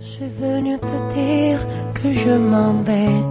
suis venu te dire que je m'en vais.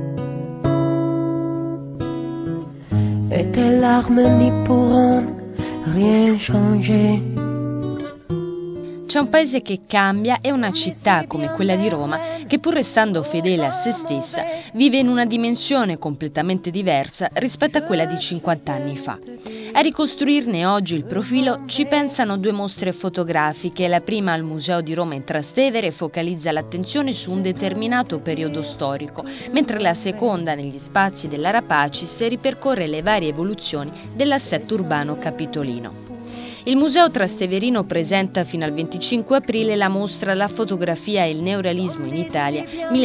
Et tes larmes n'y pourront rien changer. C'è un paese che cambia e una città come quella di Roma che, pur restando fedele a se stessa, vive in una dimensione completamente diversa rispetto a quella di 50 anni fa. A ricostruirne oggi il profilo ci pensano due mostre fotografiche. La prima al Museo di Roma in Trastevere focalizza l'attenzione su un determinato periodo storico, mentre la seconda, negli spazi dell'Arapacis, ripercorre le varie evoluzioni dell'assetto urbano capitolino. Il Museo Trasteverino presenta fino al 25 aprile la mostra La fotografia e il neorealismo in Italia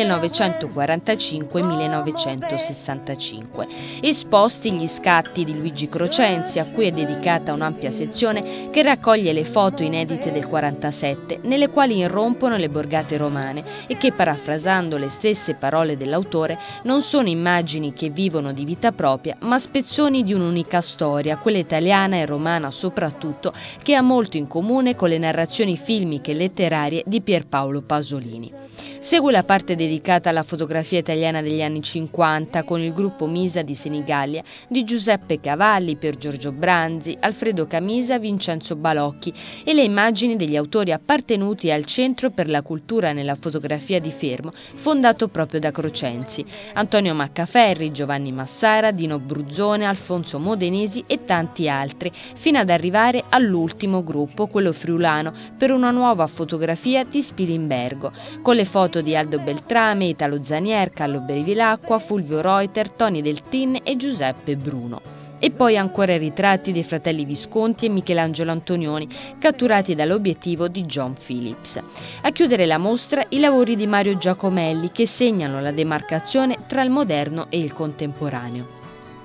1945-1965. Esposti gli scatti di Luigi Crocenzi, a cui è dedicata un'ampia sezione che raccoglie le foto inedite del 47, nelle quali irrompono le borgate romane e che, parafrasando le stesse parole dell'autore, non sono immagini che vivono di vita propria, ma spezzoni di un'unica storia, quella italiana e romana soprattutto, che ha molto in comune con le narrazioni filmiche e letterarie di Pierpaolo Pasolini. Segue la parte dedicata alla fotografia italiana degli anni 50 con il gruppo Misa di Senigallia di Giuseppe Cavalli, Pier Giorgio Branzi, Alfredo Camisa, Vincenzo Balocchi e le immagini degli autori appartenuti al Centro per la Cultura nella Fotografia di Fermo, fondato proprio da Crocenzi: Antonio Maccaferri, Giovanni Massara, Dino Bruzzone, Alfonso Modenesi e tanti altri, fino ad arrivare all'ultimo gruppo, quello friulano, per una nuova fotografia di Spilimbergo, con le foto di Aldo Beltrame, Italo Zanier, Carlo Bevilacqua, Fulvio Reuter, Toni Deltin e Giuseppe Bruno. E poi ancora i ritratti dei fratelli Visconti e Michelangelo Antonioni, catturati dall'obiettivo di John Phillips. A chiudere la mostra i lavori di Mario Giacomelli, che segnano la demarcazione tra il moderno e il contemporaneo.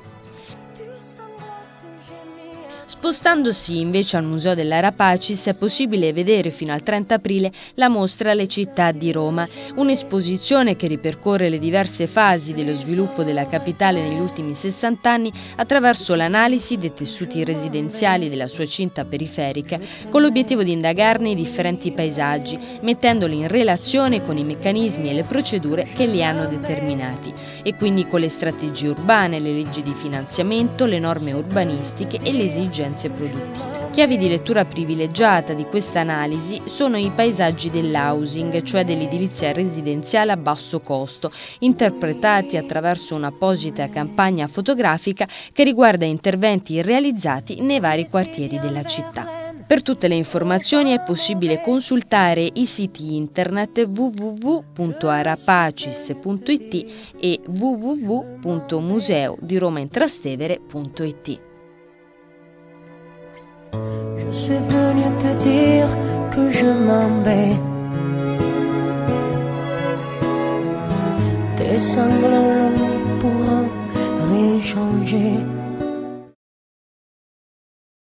Spostandosi invece al Museo dell'Arapacis è possibile vedere fino al 30 aprile la mostra Le città di Roma, un'esposizione che ripercorre le diverse fasi dello sviluppo della capitale negli ultimi 60 anni attraverso l'analisi dei tessuti residenziali della sua cinta periferica, con l'obiettivo di indagarne i differenti paesaggi, mettendoli in relazione con i meccanismi e le procedure che li hanno determinati, e quindi con le strategie urbane, le leggi di finanziamento, le norme urbanistiche e le esigenze produttive. Chiavi di lettura privilegiata di questa analisi sono i paesaggi dell'housing, cioè dell'edilizia residenziale a basso costo, interpretati attraverso un'apposita campagna fotografica che riguarda interventi realizzati nei vari quartieri della città. Per tutte le informazioni è possibile consultare i siti internet www.arapacis.it e www.museodiromaintrastevere.it. Je suis venu te dire que je m'en vais. Tes sanglots longs ne pourront rien changer.